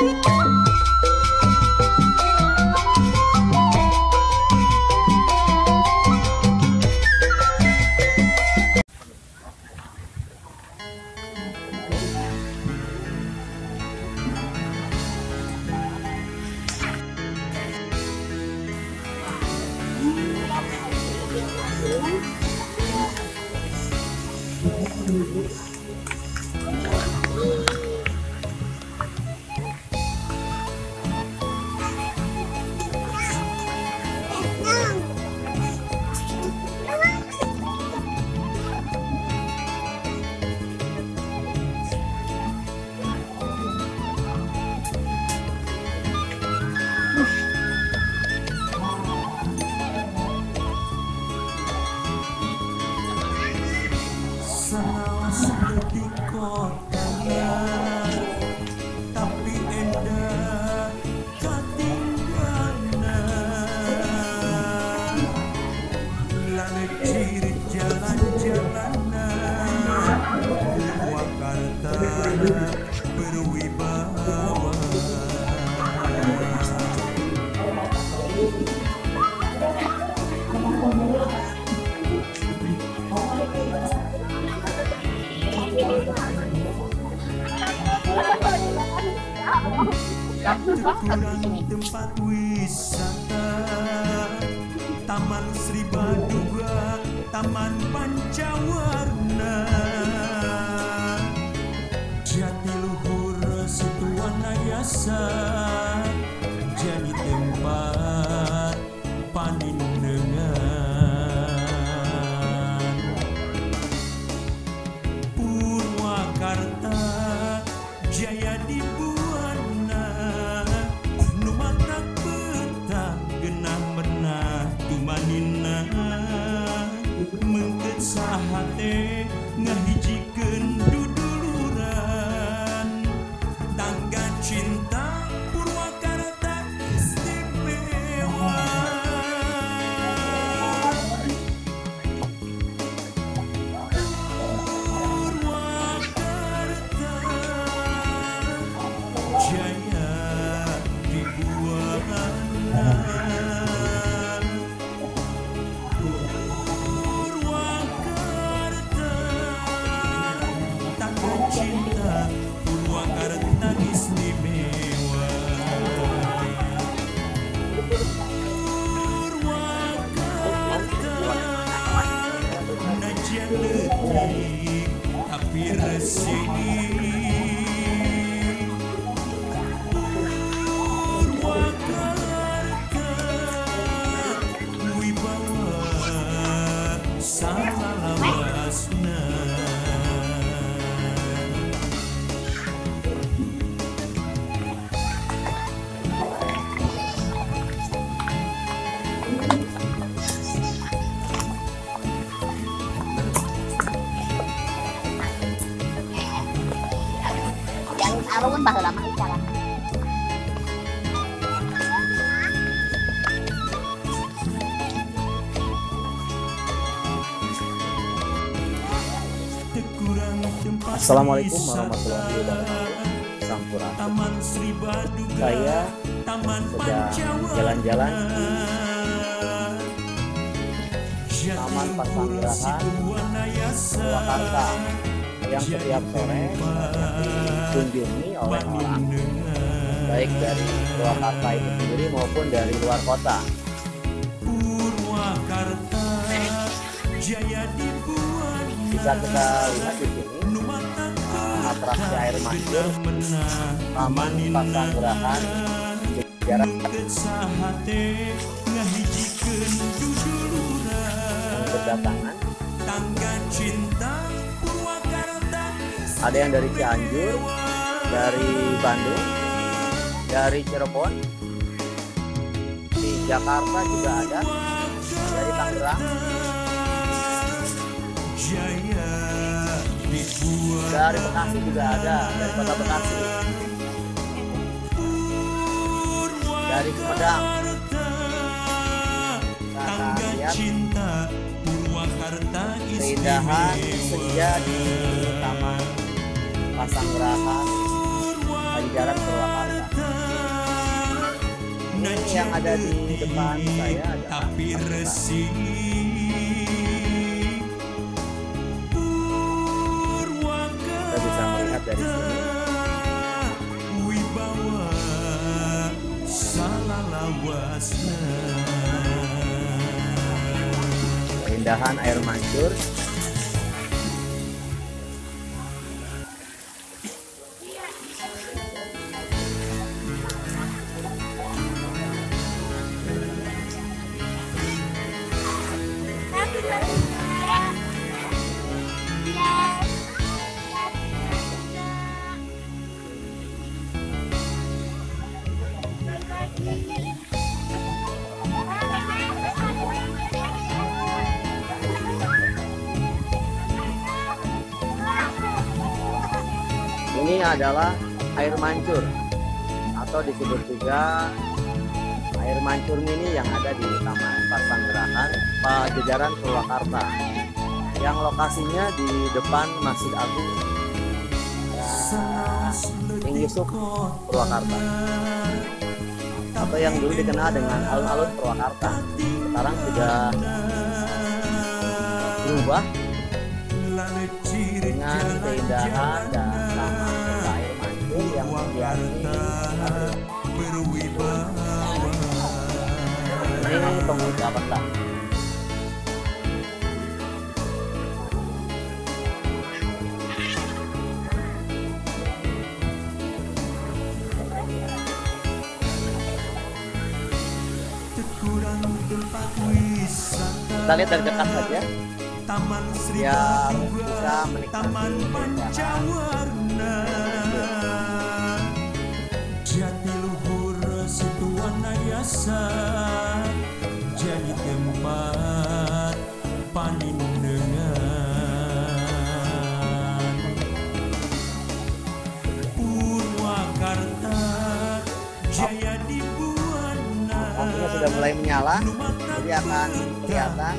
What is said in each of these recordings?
Seperti kotanya, tapi endah ketinggalan. Lalu ciri jalan-jalanan Purwakarta berwibawa. Kurang tempat wisata, Taman Sri Baduga, Taman Pancawarna, Jatiluhur Situwanayasa, jadi tempat panindengan. Purwakarta jaya dibuana, numata peta genah menah tumanina, mengket sahate ngahijikeun duduluran. Tangga cinta Purwakarta istimewa. Jaya dibuana, Purwakarta takkan cinta, Purwakarta istimewa. Purwakarta najan leutik tapi resik. Arungan baheula mah jalan. Assalamualaikum warahmatullahi wabarakatuh. Sampurasun. Saya sedang jalan-jalan di Taman Pasanggerahan Purwakarta yang setiap sore dikunjungi oleh orang baik dari Purwakarta itu sendiri maupun dari luar kota. Bisa kita lihat di sini atraksi air mancur Taman Pasanggerahan jarak berdatangan. Ada yang dari Cianjur, dari Bandung, dari Cirebon, di Jakarta juga ada, dari Tangerang, dari Bekasi juga ada, dari kota Bekasi, dari Sumedang. Kita lihat keindahan senja di Taman Pasanggerahan Pajajaran Purwakarta. yang ada di depan saya adalah tapi resik kita bisa melihat dari sini wibawa salalawasna keindahan air mancur. Ini adalah air mancur atau disebut juga air mancur mini yang ada di Taman Pasanggerahan, Pajajaran Purwakarta, yang lokasinya di depan Masjid Agung King Yusuf Purwakarta, atau yang dulu dikenal dengan alun-alun Purwakarta. Sekarang sudah berubah dengan keindahan dan taman serta air mancur yang menghiasi ini penghuni Peta. Kita lihat dari dekat saja yang bisa menikmati Pancawarna Jatiluhur Situana Yasa jadi tempat panindengan Purwakarta Jaya Dibuana lampunya sudah mulai menyala, jadi akan kelihatan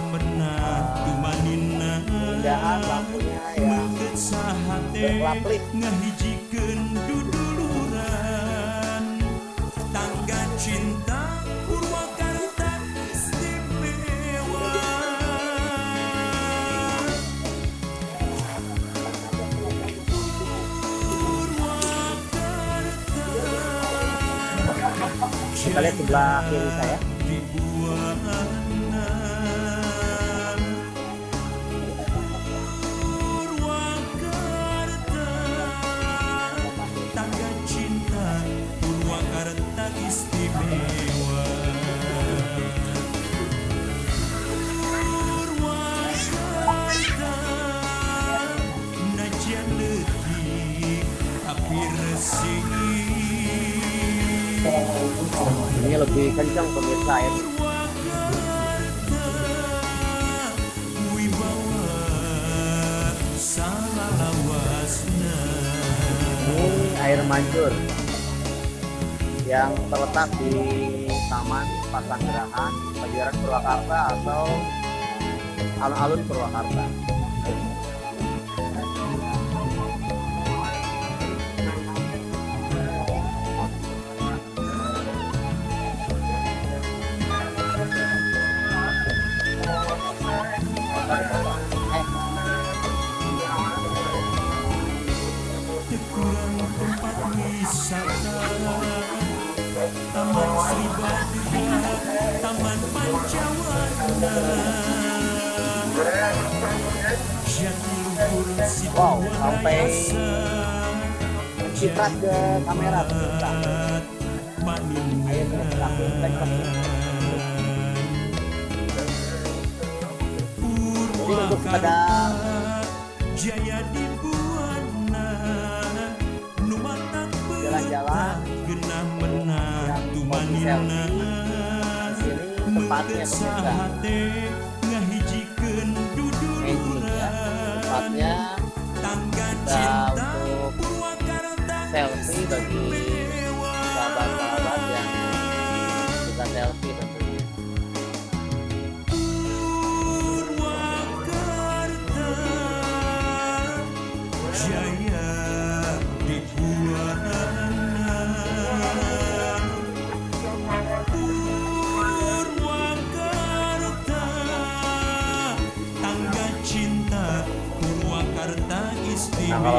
keindahan lampunya yang berkelap-kelip. ngahijikeun duduluran tangga cinta Purwakarta istimewa Kita lihat sebelah kiri saya. Tangga cinta Purwakarta istimewa Purwakarta najan leutik tapi resik Ini lebih kencang pemirsa air. wibawa salalawasna Ini air mancur yang terletak di Taman Pasanggerahan, Pajajaran Purwakarta atau alun-alun Purwakarta. kurang tempat wisata Taman Sri Baduga Taman Pancawarna Jatiluhur Wow, Situana sampai Yasa ciprat ke kamera pemirsa. Airnya langsung tektok. Jadi untuk sekedar Jaya Dibuana Numatang jalan-jalan genah menang yang tumanina di sini tempatnya pemirsa. ngahijikeun Magic duduran ya, tempatnya tangga kita cinta untuk Purwakarta selfie bagi sahabat-sahabat yang suka selfie tentunya. Purwakarta Jaya Dibuana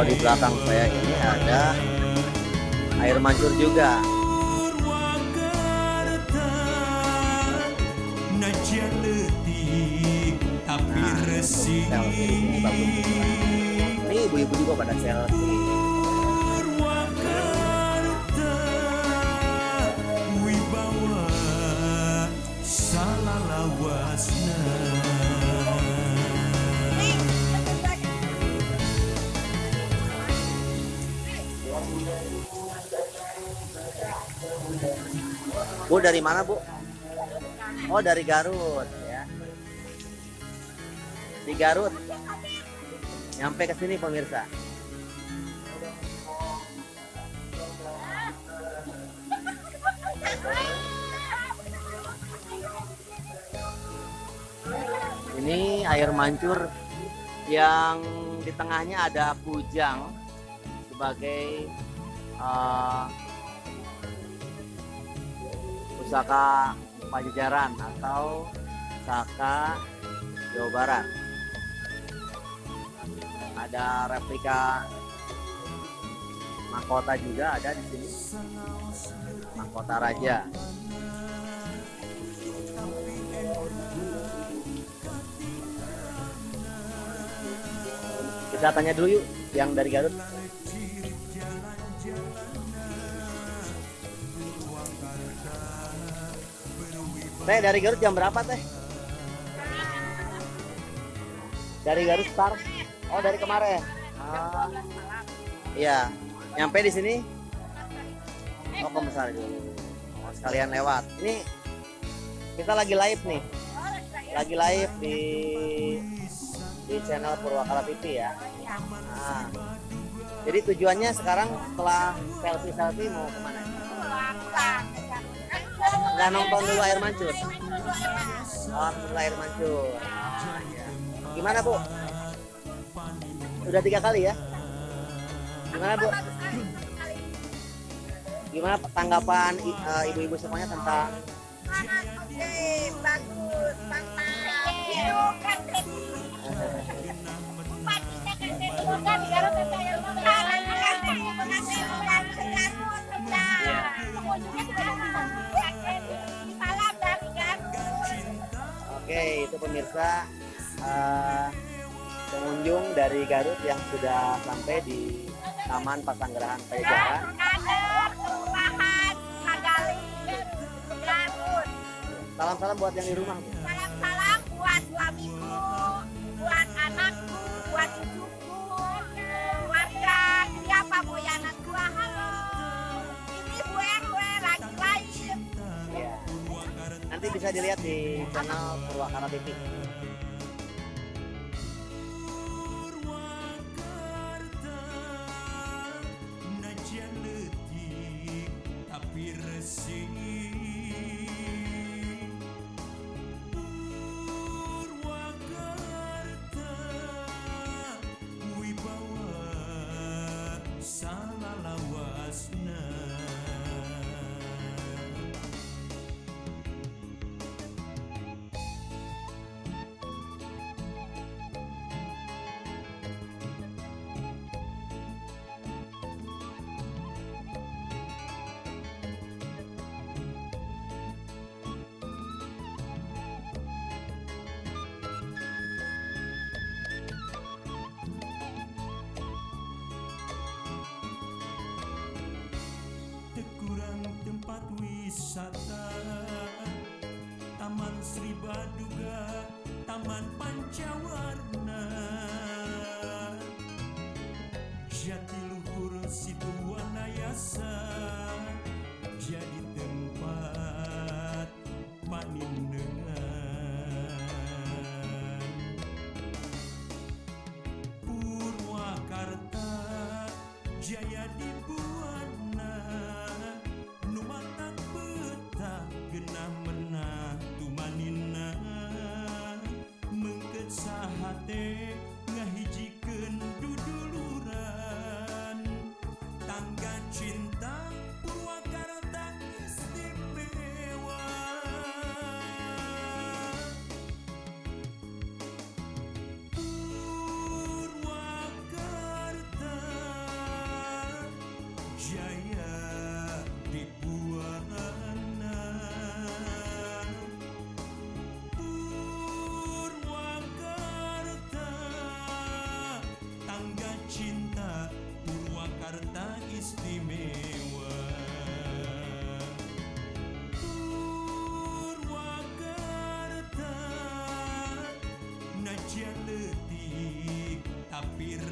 Kalau di belakang saya ini ada air mancur juga. Purwakarta, najan letih tapi Nah, resik. selfie ini bagus. Ini ibu-ibu juga pada selfie. Purwakarta, wibawa salalawasna. Bu, dari mana, Bu? Oh, dari Garut ya. Di Garut. Nyampe ke sini pemirsa. Ini air mancur yang di tengahnya ada kujang sebagai pusaka Pajajaran atau Saka Jawa Barat. Ada replika mahkota juga ada di sini. Mahkota raja. Kita tanya dulu yuk yang dari Garut. Teh, dari Garut jam berapa, Teh? Dari Garut start? Oh, dari kemarin. Ah, iya. Nyampe di sini? Oh, ke Mesar dulu. Oh, sekalian lewat. Ini kita lagi live nih. Lagi live di channel Purwakarta TV ya. Nah, jadi tujuannya sekarang setelah selfie mau kemana? Nggak nonton dulu air mancur. Oh, nonton air mancur. Ah, ya. Gimana, Bu? Udah 3 kali ya? Gimana, Bu? Gimana tanggapan ibu-ibu semuanya tentang Bagus, Oke, itu pemirsa pengunjung dari Garut yang sudah sampai di Taman Pasanggerahan Pajajaran. Salam-salam buat yang di rumah. Salam-salam buat suamiku, buat anakku, buat cucuku, keluarga siapa boyanan gua, halo. Ini gue lagi live. Iya. Nanti bisa dilihat di channel Purwakarta TV. Purwakarta, najan letih tapi resik. Purwakarta, wibawa salalawasna. Tekurang tempat wisata, Taman Sri Baduga, Taman Pancawarna, Jatiluhur Situwanayasa, jadi tempat panindengan. Purwakarta, jaya dibuana, numatak betah genah menah tumanina, mengket sahate ngahijikeun duduluran, tangga cinta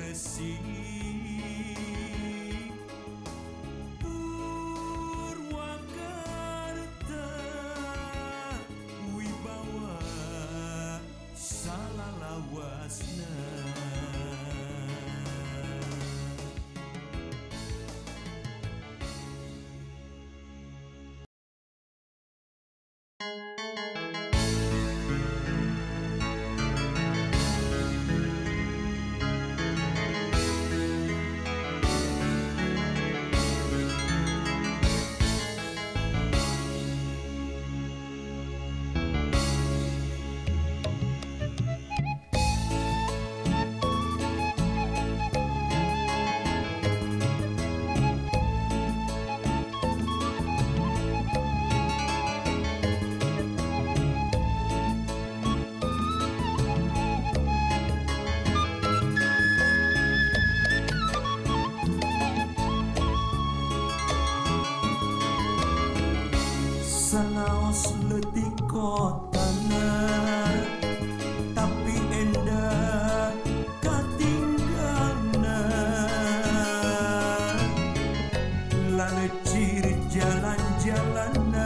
Resik Purwakarta wibawa salalawasna. Sanaos letih kotana tapi endah katinggalna lalecir jalan-jalanna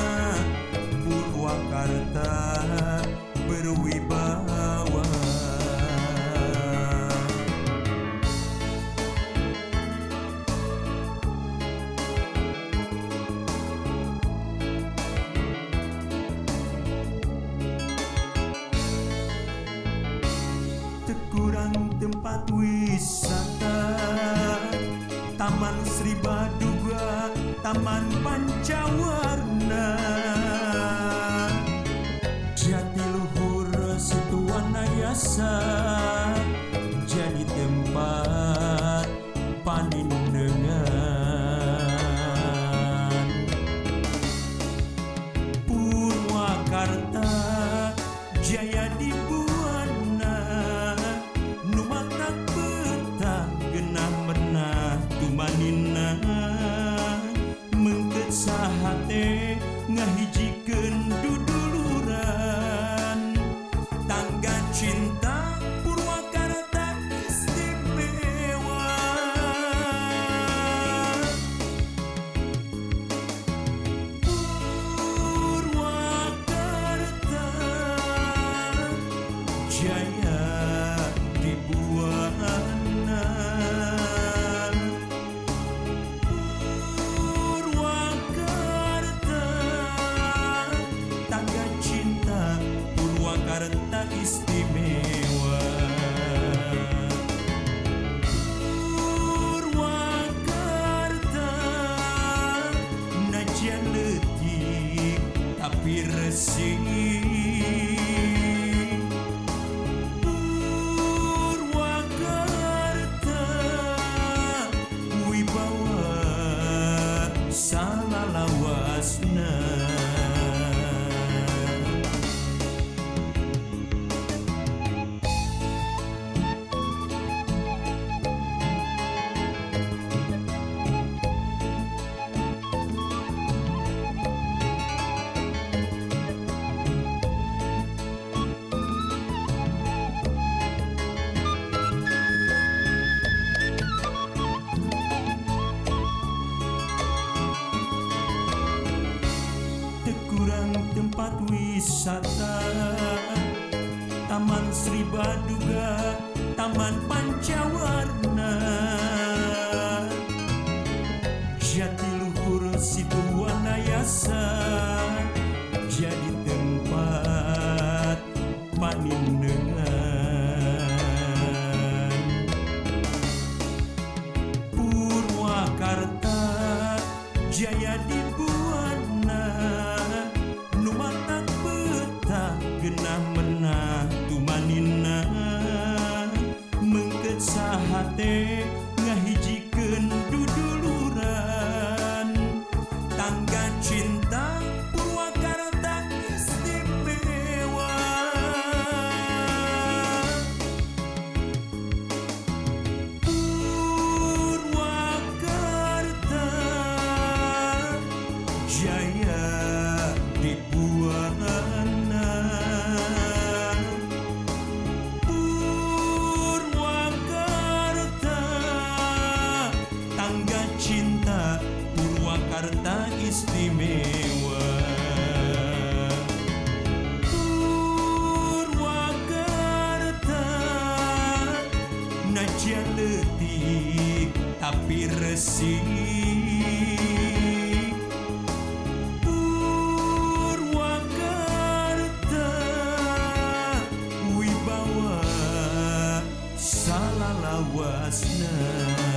Purwakarta berwibawa. Kurang tempat wisata, Taman Sri Baduga, Taman Pancawarna, Jatiluhur Situwanayasa jadi tempat panindengan. Purwakarta jaya dibuana, numatak betah genah menah tumanina, mengket sahate ngahijikeun duduluran, tangga cinta Purwakarta istimewa. Purwakarta jaya dibuana, Purwakarta tangga cinta Purwakarta istimewa. Purwakarta najan letih tapi resik. Purwakarta wibawa salalawasna. Kurang tempat wisata, Taman Sri Baduga, Taman Pancawarna, Jatiluhur Situwanayasa jadi tempat panindengan. Purwakarta jaya dibuana, numatak betah genah menah tumanina, mengket sahate ngahijikeun duduluran, tangga cinta Purwakarta istimewa. Purwakarta jaya dibuana, Purwakarta Purwakarta istimewa. Purwakarta najan leutik tapi resik. Purwakarta wibawa salalawasna.